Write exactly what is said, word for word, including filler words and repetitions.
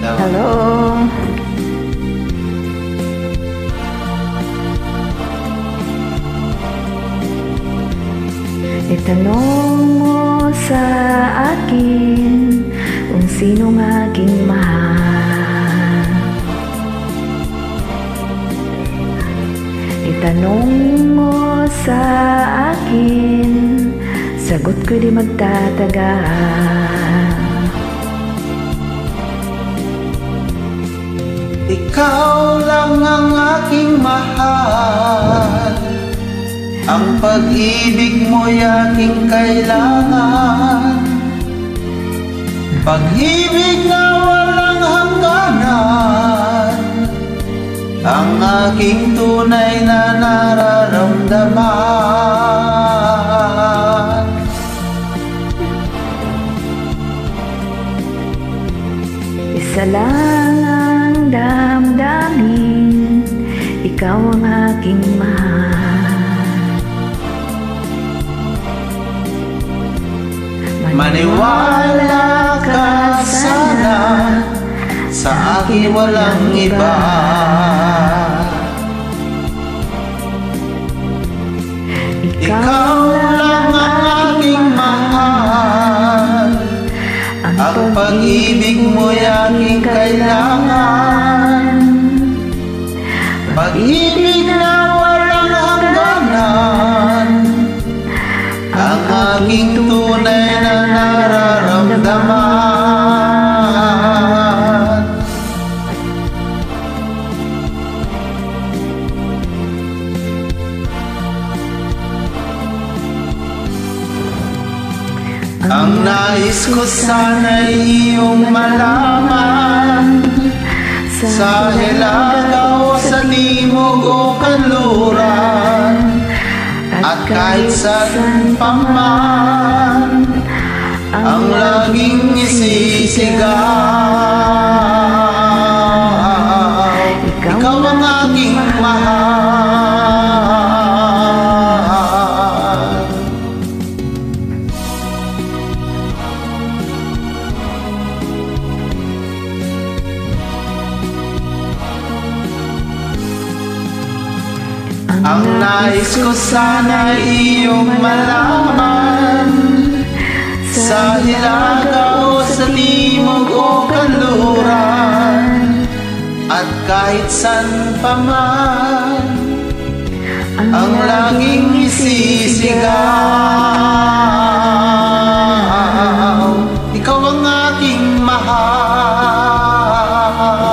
Hello. Itanong mo sa akin kung sinong aking mahal. Itanong mo sa akin, sagot ko di magtatagal. Ikaw lang ang aking mahal, ang pag-ibig mo'y aking kailangan, pag-ibig na walang hangganan, ang aking tunay na nararamdaman. Isa lang ang damdamin, ikaw ang aking mahal. Maniwala ka sana, sa akin walang iba. Ikaw lang ang aking mahal, ang pag-ibig mo'y aking kailangan, pag-ibig na walang hangganan, ang aking tunay na nararamdaman. Ang nais ko sana'y iyong malaman, sa Hilagaw, sa Timog o Kanluran, at kahit saan pa man, ang laging isisigaw, ikaw ang aking mahal. Ang nais ko sana iyong malaman, sa Hilagaw, sa Timog o Kanluran, at kahit saan pa man, ang laging isisigaw, ikaw ang aking mahal.